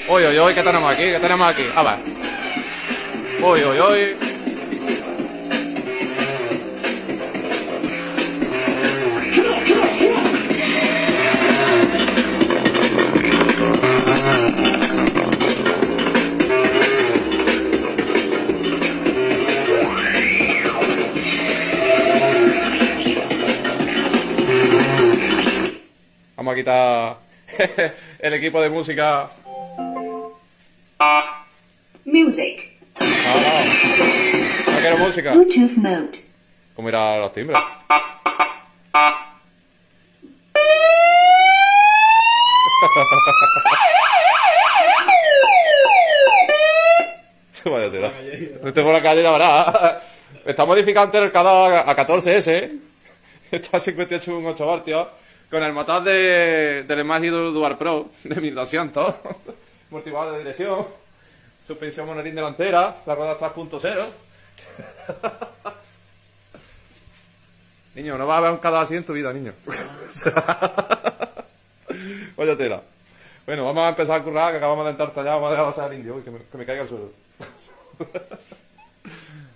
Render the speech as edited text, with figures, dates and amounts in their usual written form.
Uy, uy, uy, ¿qué tenemos aquí? ¿Qué tenemos aquí? A ver. Uy, uy, uy. Vamos a quitar el equipo de música. Music. No quiero música. Bluetooth mode. ¿Cómo irán los timbres? Vaya tela. Estoy por la calle, la verdad. Está modificado entero el cada a 14S. Está a 58,8 voltios. Con el motor del Smart Hydro Dual Pro de 1200. Amortiguador de dirección. Suspensión monorín delantera. La rueda 3.0. Niño, no vas a ver un cada así en tu vida, niño. Vaya tela. Bueno, vamos a empezar a currar, que acabamos de entrar ya. Vamos a dejar de hacer al indio. Que me caiga el suelo.